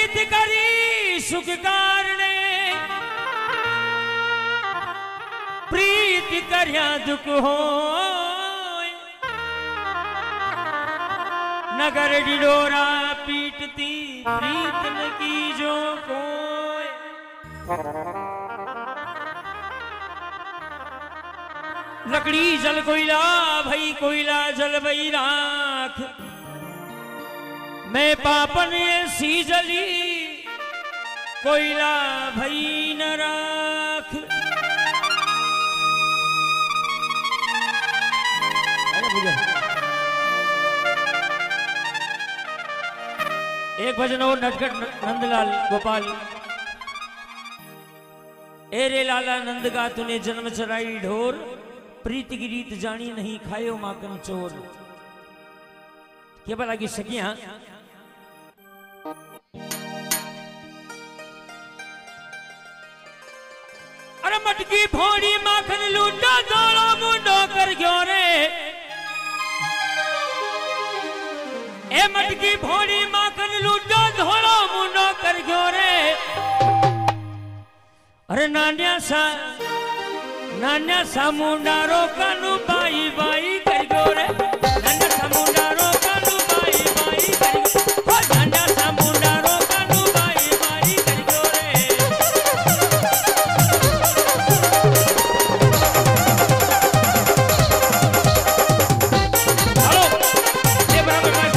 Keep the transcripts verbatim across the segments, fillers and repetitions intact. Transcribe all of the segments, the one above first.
प्रीत करी सुख कारणे प्रीत करया दुख हो नगर डिडोरा पीटती प्रीत न की जो कोय। लकड़ी जल कोयला भई कोयला जल भई राख मैं पापन सी जली कोयला भई न राख। एक भजन और नटखट नंदलाल गोपाल। ए रे लाला नंद का तूने जन्म चराई ढोर प्रीत की रीत जानी नहीं खायो माकन चोर। के भला की सखियां अरे मटकी भोड़ी माखन लूटा दौड़ो मुंडो कर गयो रे ए मटकी भोड़ी माखन लूटा दौड़ो मुंडो कर गयो रे। अरे नान्या सा नान्या सा मुंडारो कानू बाई बाई कर गयो रे नान्या सा मुंडारो कानू बाई बाई कर गयो ओ नान्या सा मुंडारो कानू बाई बाई कर गयो रे। हेलो ये बराबर बात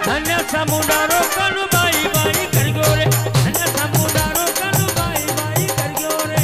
नन्या समुंडारो कनु बाई बाई कर गयो रे नन्या समुंडारो कनु बाई बाई कर गयो रे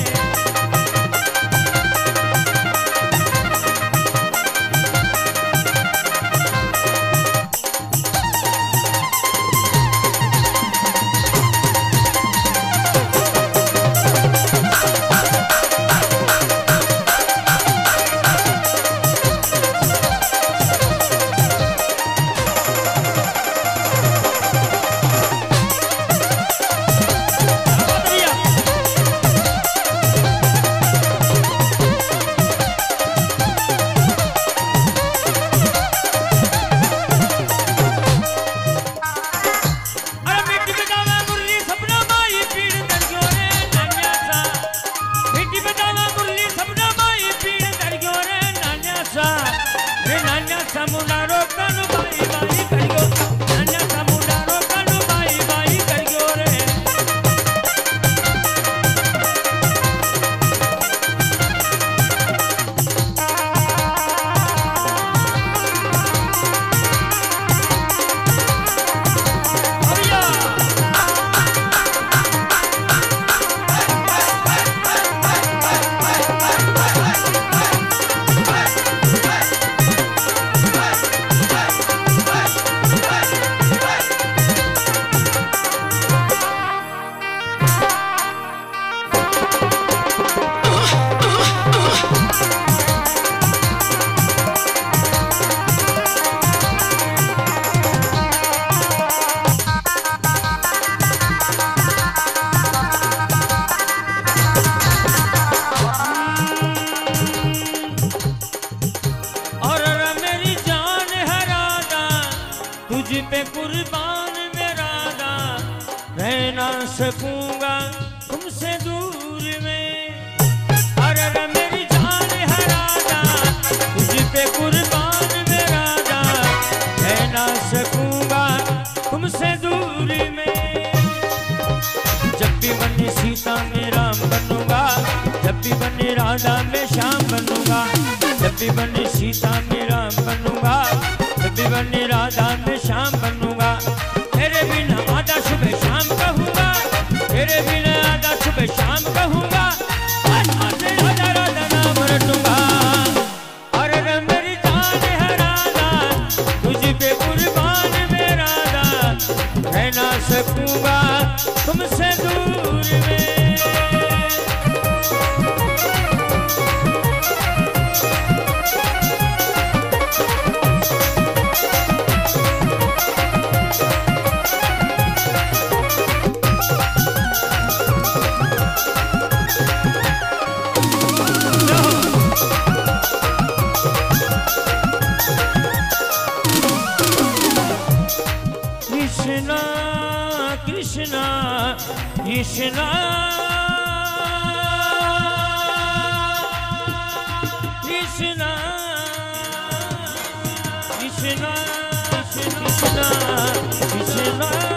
समुंडारो कनु बाई बाई कर गयो नन्या समुंडारो कनु बाई बाई कर गयो रे तुझ पे कुर्बान मेरा दा रह ना सकूंगा तुमसे दूर में अरे मेरी जान है राधा तुझ पे कुर्बान मेरा दा रह ना सकूंगा तुमसे दूर में जब भी बनी सीता में राम बनूंगा जब भी बनी राधा में श्याम बनूंगा जब भी बनी सीता में राम बनूंगा जब भी बनी राधा में श्याम बनूंगा तेरे बिना आधा सुबह शाम कहूंगा तेरे बिना आधा सुबह शाम कहूंगा राधा राधा नाम रटूंगा अरे मेरी जान है राधा तुझ पे कुर्बान में राधा रह ना सकूंगा तुमसे दूर में Krishna, Krishna, Krishna, Krishna, Krishna, Krishna, Krishna.